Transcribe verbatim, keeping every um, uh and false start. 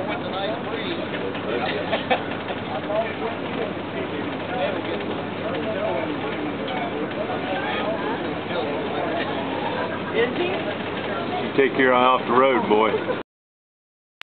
with the nice breeze. You take your eye off the road, boy.